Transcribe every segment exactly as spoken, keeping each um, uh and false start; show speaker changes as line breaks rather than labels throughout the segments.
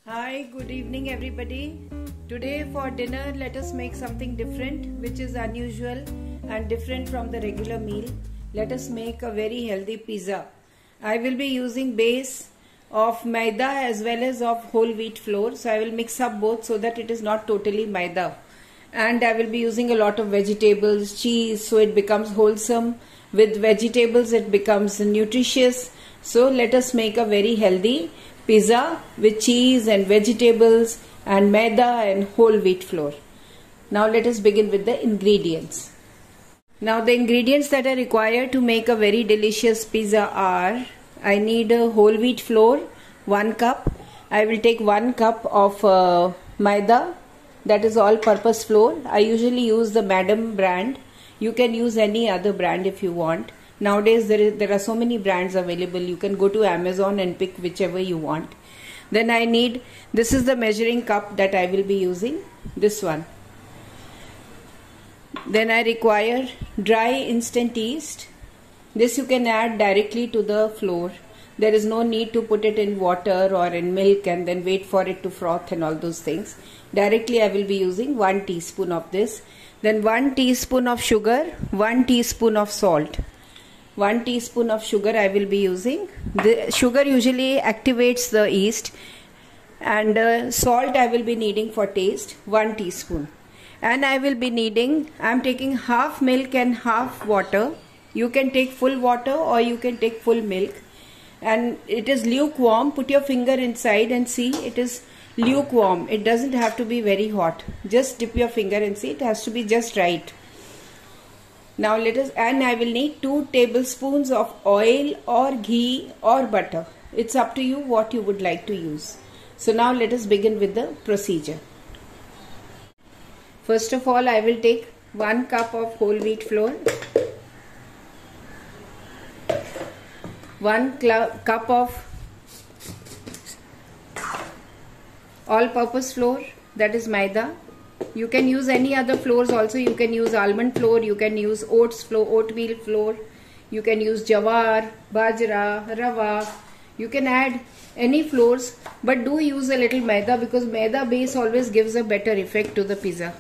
Hi, good evening everybody. Today for dinner let us make something different which is unusual and different from the regular meal. Let us make a very healthy pizza. I will be using base of maida as well as of whole wheat flour. So I will mix up both so that it is not totally maida. And I will be using a lot of vegetables, cheese, so it becomes wholesome. With vegetables it becomes nutritious. So let us make a very healthy pizza with cheese and vegetables and maida and whole wheat flour. Now let us begin with the ingredients. Now the ingredients that are required to make a very delicious pizza are: I need a whole wheat flour, one cup. I will take one cup of uh, maida, that is all purpose flour. I usually use the Madam brand. You can use any other brand if you want. Nowadays there is there are so many brands available. You can go to Amazon and pick whichever you want. Then I need, this is the measuring cup that I will be using, this one. Then I require dry instant yeast. This you can add directly to the flour. There is no need to put it in water or in milk and then wait for it to froth and all those things. Directly I will be using one teaspoon of this. Then one teaspoon of sugar, one teaspoon of salt. One teaspoon of sugar I will be using. The sugar usually activates the yeast, and uh, salt I will be needing for taste, one teaspoon. And I will be needing, I am taking half milk and half water. You can take full water or you can take full milk. And it is lukewarm. Put your finger inside and see, it is lukewarm. It doesn't have to be very hot. Just dip your finger and see, it has to be just right. Now let us, and I will need two tablespoons of oil or ghee or butter. It's up to you what you would like to use. So now let us begin with the procedure. First of all, I will take one cup of whole wheat flour, one cup of all-purpose flour, that is maida. You can use any other flours also. You can use almond flour, you can use oats flour, oatmeal flour, you can use jawar, bajra, rava. You can add any flours, but do use a little maida because maida base always gives a better effect to the pizza.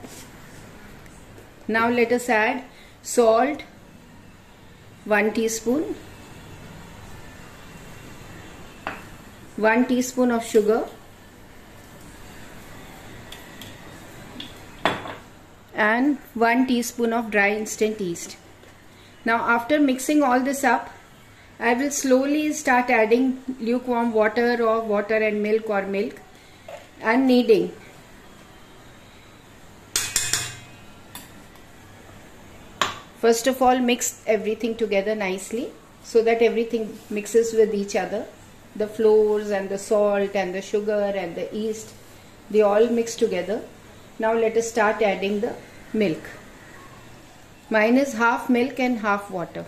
Now let us add salt, one teaspoon, one teaspoon of sugar, and one teaspoon of dry instant yeast. Now after mixing all this up, I will slowly start adding lukewarm water or water and milk or milk and kneading. First of all, mix everything together nicely so that everything mixes with each other. The flours and the salt and the sugar and the yeast, they all mix together. Now let us start adding the milk. Mine is half milk and half water.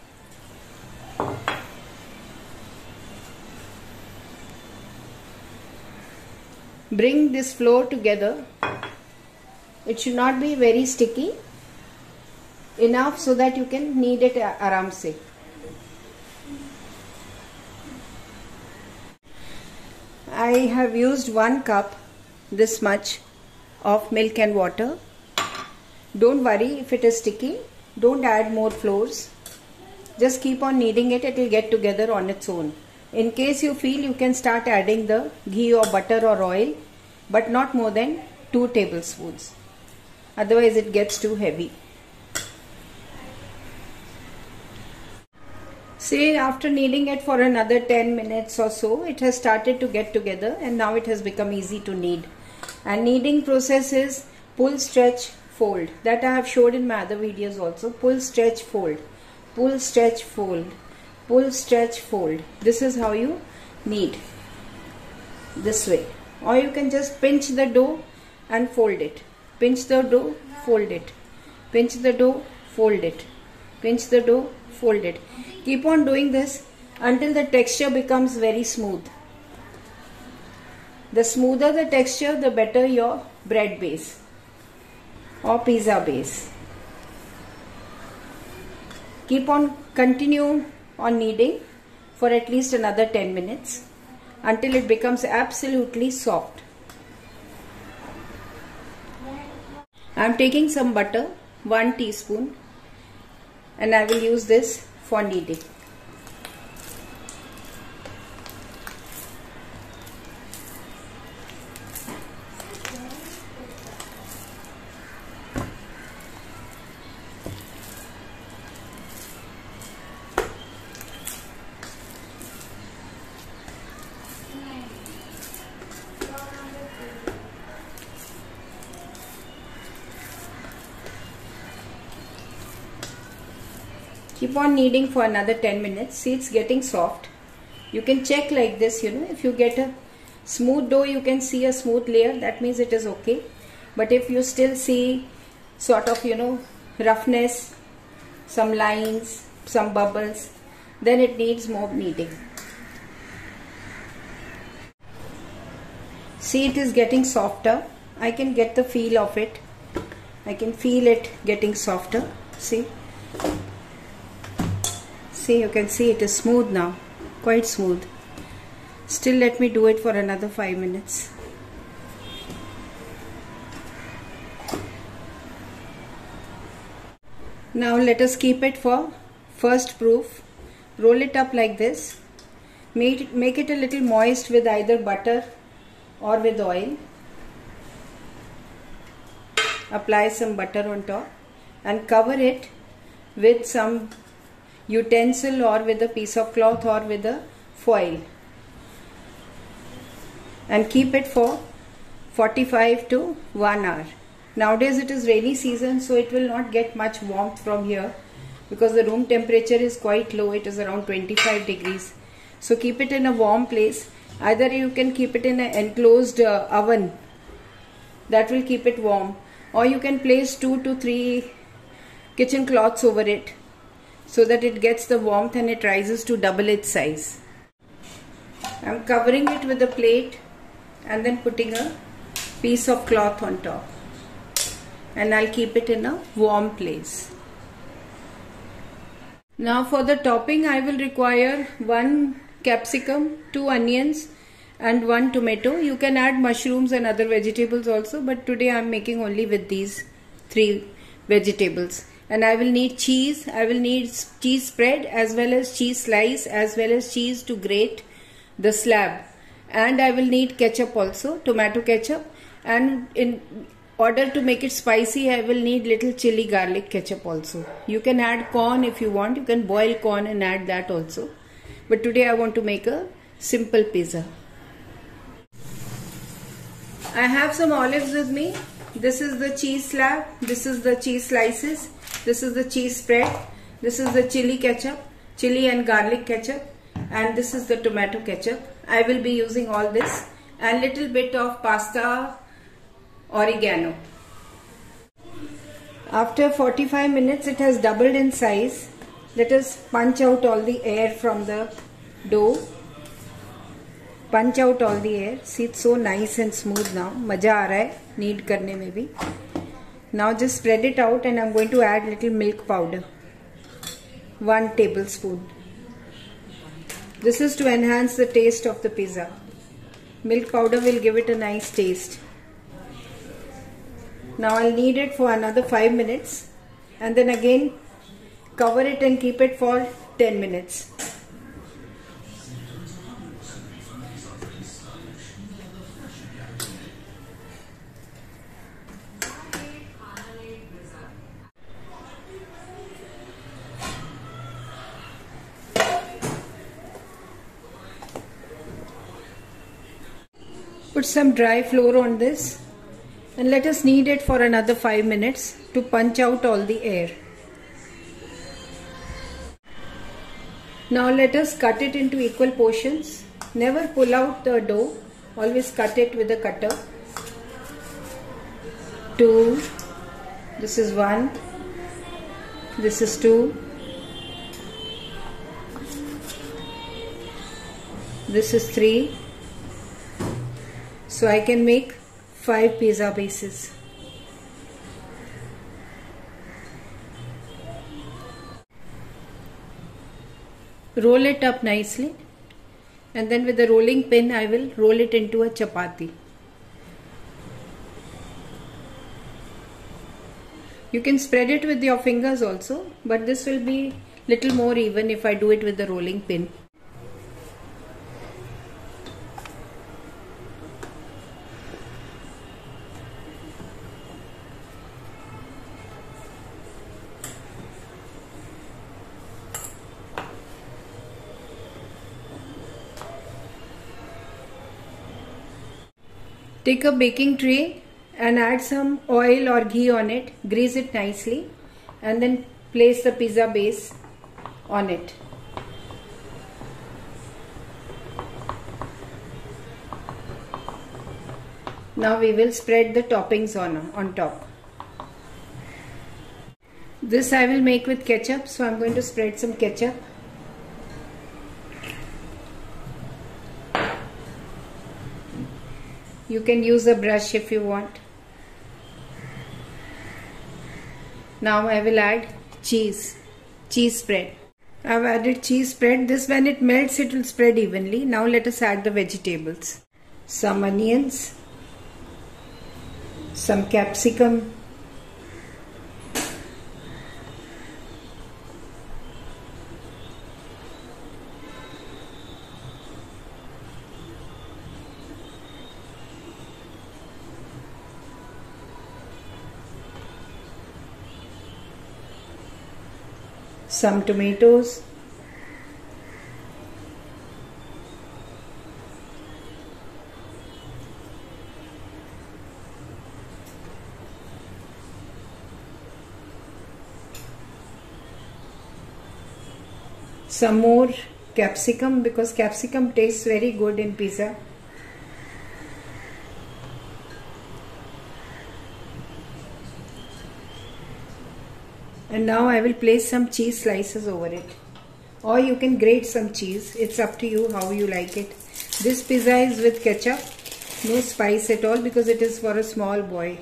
Bring this flour together. It should not be very sticky. Enough so that you can knead it aram se. I have used one cup, this much, of milk and water. Don't worry if it is sticky. Don't add more flours. Just keep on kneading it. It will get together on its own. In case you feel, you can start adding the ghee or butter or oil, but not more than two tablespoons. Otherwise it gets too heavy. See, after kneading it for another ten minutes or so, it has started to get together and now it has become easy to knead. And kneading process is pull, stretch, fold. That I have showed in my other videos also. Pull, stretch, fold. Pull, stretch, fold. Pull, stretch, fold. This is how you knead. This way. Or you can just pinch the dough and fold it. Pinch the dough, fold it. Pinch the dough, fold it. Pinch the dough, fold it. Keep on doing this until the texture becomes very smooth. The smoother the texture, the better your bread base or pizza base. Keep on, continue on kneading for at least another ten minutes. until it becomes absolutely soft. I am taking some butter, one teaspoon, and I will use this for kneading. Keep on kneading for another ten minutes. See, it's getting soft. You can check like this, you know, if you get a smooth dough, you can see a smooth layer, that means it is okay. But if you still see sort of, you know, roughness, some lines, some bubbles, then it needs more kneading. See, it is getting softer. I can get the feel of it. I can feel it getting softer. See? See, you can see it is smooth now, quite smooth. Still, let me do it for another five minutes. Now let us keep it for first proof. Roll it up like this. Make it, make it a little moist with either butter or with oil. Apply some butter on top and cover it with some utensil or with a piece of cloth or with a foil, and keep it for forty-five to one hour. Nowadays it is rainy season, so it will not get much warmth from here because the room temperature is quite low. It is around twenty-five degrees. So keep it in a warm place. Either you can keep it in an enclosed uh, oven that will keep it warm, or you can place two to three kitchen cloths over it, so that it gets the warmth and it rises to double its size. I am covering it with a plate and then putting a piece of cloth on top, and I'll keep it in a warm place. Now for the topping, I will require one capsicum, two onions and one tomato. You can add mushrooms and other vegetables also, but today I am making only with these three vegetables. And I will need cheese. I will need cheese spread as well as cheese slice as well as cheese to grate the slab. And I will need ketchup also, tomato ketchup. And in order to make it spicy, I will need little chili garlic ketchup also. You can add corn if you want. You can boil corn and add that also. But today I want to make a simple pizza. I have some olives with me. This is the cheese slab. This is the cheese slices. This is the cheese spread. This is the chili ketchup, chili and garlic ketchup, and this is the tomato ketchup. I will be using all this and little bit of pasta oregano. After forty-five minutes, it has doubled in size. Let us punch out all the air from the dough. Punch out all the air. See, it's so nice and smooth now. Maja aa raha hai knead karne mein bhi. Now just spread it out, and I'm going to add little milk powder. One tablespoon. This is to enhance the taste of the pizza. Milk powder will give it a nice taste. Now I'll knead it for another five minutes and then again cover it and keep it for ten minutes. Put some dry flour on this and let us knead it for another five minutes to punch out all the air. Now let us cut it into equal portions. Never pull out the dough, always cut it with a cutter. Two, this is one, this is two, this is three. So I can make five pizza bases. Roll it up nicely and then with the rolling pin I will roll it into a chapati. You can spread it with your fingers also, but this will be little more even if I do it with the rolling pin. Take a baking tray and add some oil or ghee on it, grease it nicely, and then place the pizza base on it. Now we will spread the toppings on, on top. This I will make with ketchup, so I am going to spread some ketchup. You can use a brush if you want. Now I will add cheese, cheese spread. I have added cheese spread. This, when it melts, it will spread evenly. Now let us add the vegetables. Some onions, some capsicum, some tomatoes, some more capsicum, because capsicum tastes very good in pizza. And now I will place some cheese slices over it, or you can grate some cheese. It's up to you how you like it. This pizza is with ketchup, no spice at all, because it is for a small boy.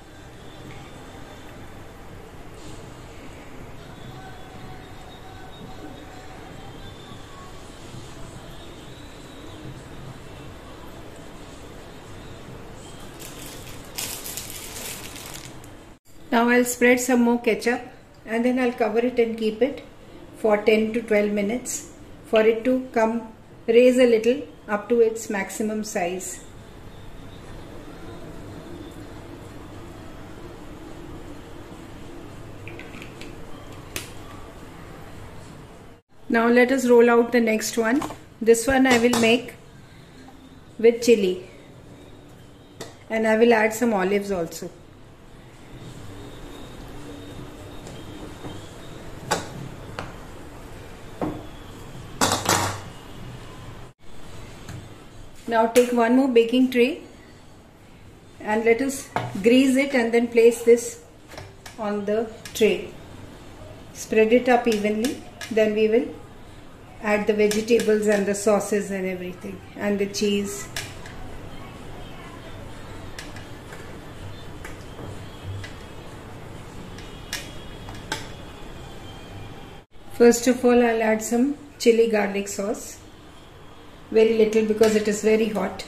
Now I'll spread some more ketchup, and then I'll cover it and keep it for ten to twelve minutes for it to come raise a little up to its maximum size. Now let us roll out the next one. This one I will make with chili, and I will add some olives also. Now take one more baking tray and let us grease it and then place this on the tray. Spread it up evenly, then we will add the vegetables and the sauces and everything, and the cheese. First of all, I'll add some chili garlic sauce. Very little because it is very hot.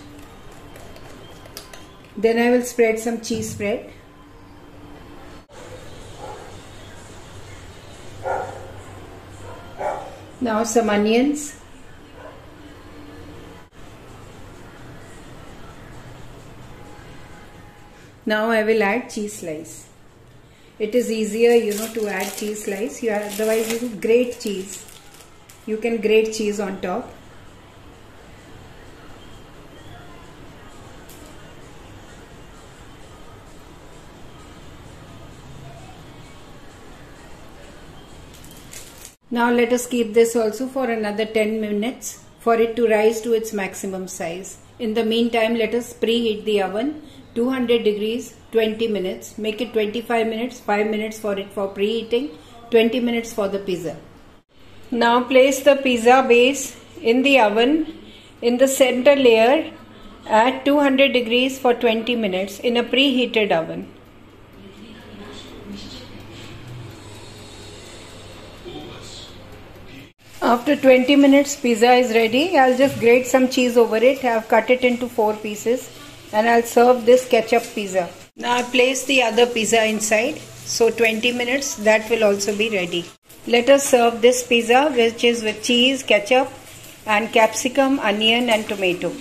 Then I will spread some cheese spread. Now some onions. Now I will add cheese slice. It is easier, you know, to add cheese slice. You are, otherwise you grate cheese. You can grate cheese on top. Now let us keep this also for another ten minutes for it to rise to its maximum size. In the meantime, let us preheat the oven two hundred degrees twenty minutes. Make it twenty-five minutes, five minutes for it for preheating, twenty minutes for the pizza. Now place the pizza base in the oven in the center layer at two hundred degrees for twenty minutes in a preheated oven. After twenty minutes, pizza is ready. I'll just grate some cheese over it. I've cut it into four pieces and I'll serve this ketchup pizza. Now I place the other pizza inside. So twenty minutes, that will also be ready. Let us serve this pizza, which is with cheese, ketchup and capsicum, onion and tomato.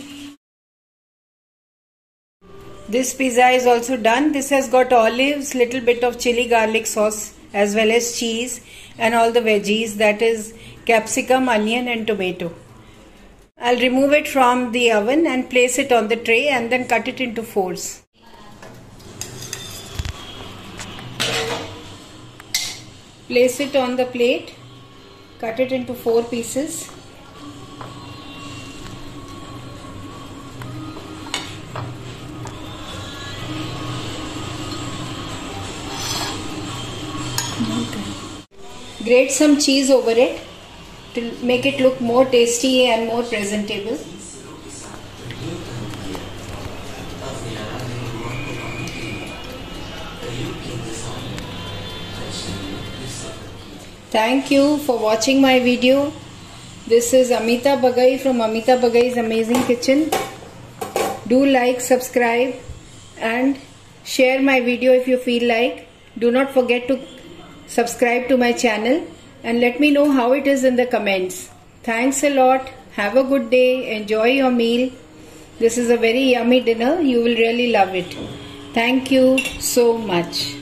This pizza is also done. This has got olives, little bit of chili garlic sauce as well as cheese and all the veggies, that is capsicum, onion and tomato. I'll remove it from the oven and place it on the tray and then cut it into fours. Place it on the plate, cut it into four pieces. Grate some cheese over it to make it look more tasty and more presentable. Thank you for watching my video. This is Amita Bagai from Amita Bagai's Amazing Kitchen. Do like, subscribe and share my video if you feel like. Do not forget to subscribe to my channel and let me know how it is in the comments. Thanks a lot. Have a good day. Enjoy your meal. This is a very yummy dinner. You will really love it. Thank you so much.